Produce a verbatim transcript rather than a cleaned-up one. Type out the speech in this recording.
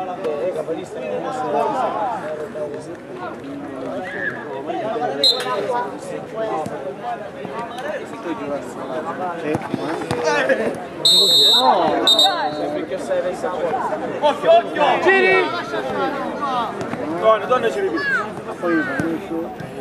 Eh, capolista non occhio, occhio! Giri! Donne, donne ci ripeti.